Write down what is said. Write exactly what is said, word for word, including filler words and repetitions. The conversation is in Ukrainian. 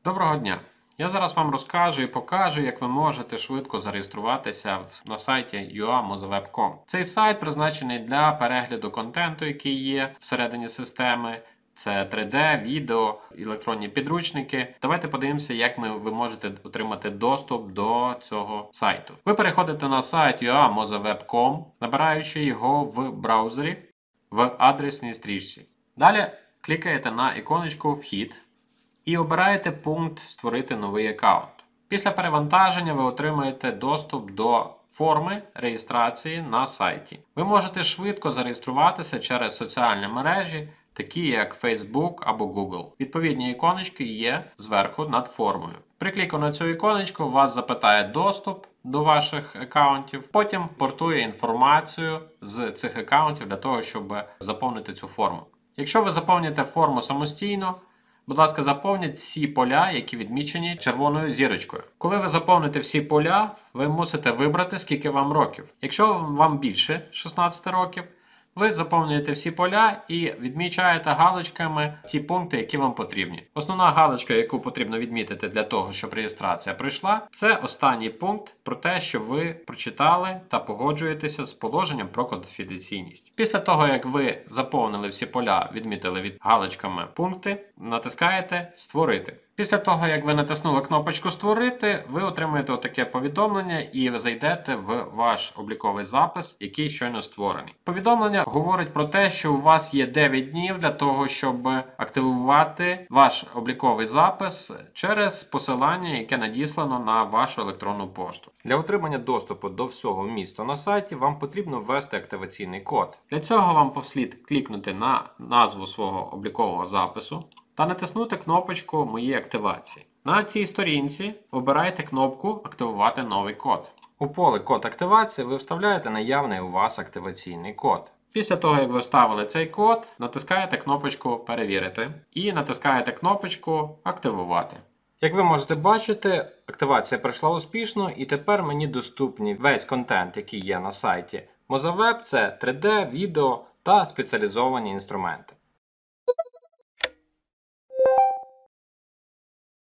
Доброго дня! Я зараз вам розкажу і покажу, як ви можете швидко зареєструватися на сайті ю а мозавеб крапка ком. Цей сайт призначений для перегляду контенту, який є всередині системи. Це три де, відео, електронні підручники. Давайте подивимося, як ми, ви можете отримати доступ до цього сайту. Ви переходите на сайт ю а мозавеб крапка ком, набираючи його в браузері в адресній стрічці. Далі клікаєте на іконочку «Вхід» і обираєте пункт «Створити новий аккаунт». Після перевантаження ви отримаєте доступ до форми реєстрації на сайті. Ви можете швидко зареєструватися через соціальні мережі, такі як Facebook або Google. Відповідні іконочки є зверху над формою. При кліку на цю іконочку вас запитає доступ до ваших аккаунтів, потім портує інформацію з цих аккаунтів для того, щоб заповнити цю форму. Якщо ви заповните форму самостійно, будь ласка, заповніть всі поля, які відмічені червоною зірочкою. Коли ви заповните всі поля, ви мусите вибрати, скільки вам років. Якщо вам більше шістнадцяти років, ви заповнюєте всі поля і відмічаєте галочками ті пункти, які вам потрібні. Основна галочка, яку потрібно відмітити для того, щоб реєстрація пройшла, це останній пункт про те, що ви прочитали та погоджуєтеся з положенням про конфіденційність. Після того, як ви заповнили всі поля, відмітили від галочками пункти, натискаєте «Створити». Після того, як ви натиснули кнопочку «Створити», ви отримаєте отаке повідомлення і ви зайдете в ваш обліковий запис, який щойно створений. Повідомлення говорить про те, що у вас є дев'ять днів для того, щоб активувати ваш обліковий запис через посилання, яке надіслано на вашу електронну пошту. Для отримання доступу до всього вмісту на сайті вам потрібно ввести активаційний код. Для цього вам послід клікнути на назву свого облікового запису та натиснути кнопочку «Мої активації». На цій сторінці обирайте кнопку «Активувати новий код». У поле «Код активації» ви вставляєте наявний у вас активаційний код. Після того, як ви вставили цей код, натискаєте кнопочку «Перевірити» і натискаєте кнопочку «Активувати». Як ви можете бачити, активація пройшла успішно і тепер мені доступні весь контент, який є на сайті Мозавеб, це три де, відео та спеціалізовані інструменти.